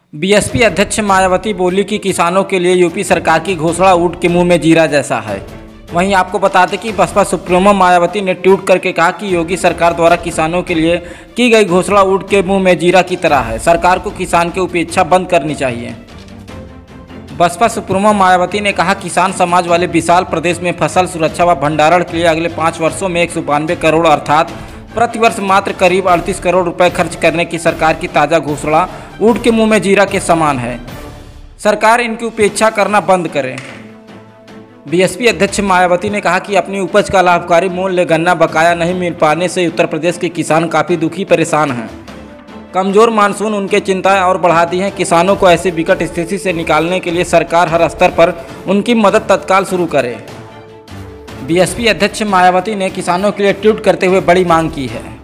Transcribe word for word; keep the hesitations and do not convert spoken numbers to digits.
BSP अध्यक्ष मायावती बोली कि किसानों के लिए यूपी सरकार की घोषणा ऊंट के मुंह में जीरा जैसा है। वहीं आपको बता दें कि बसपा सुप्रीमो मायावती ने ट्वीट करके कहा कि योगी सरकार द्वारा किसानों के लिए की गई घोषणा ऊंट के मुंह में जीरा की तरह है। सरकार को किसान की उपेक्षा बंद करनी चाहिए। बसपा सुप्रीमो मायावती ने कहा, किसान समाज वाले विशाल प्रदेश में फसल सुरक्षा व भंडारण के लिए अगले पाँच वर्षों में एक सौ बानवे करोड़ अर्थात प्रतिवर्ष मात्र करीब अड़तीस करोड़ रुपए खर्च करने की सरकार की ताज़ा घोषणा ऊंट के मुंह में जीरा के समान है। सरकार इनकी उपेक्षा करना बंद करे। बीएसपी अध्यक्ष मायावती ने कहा कि अपनी उपज का लाभकारी मूल्य गन्ना बकाया नहीं मिल पाने से उत्तर प्रदेश के किसान काफ़ी दुखी परेशान हैं। कमज़ोर मानसून उनके चिंताएं और बढ़ा दी हैं। किसानों को ऐसी विकट स्थिति से निकालने के लिए सरकार हर स्तर पर उनकी मदद तत्काल शुरू करे। बीएसपी अध्यक्ष मायावती ने किसानों के लिए ट्वीट करते हुए बड़ी मांग की है।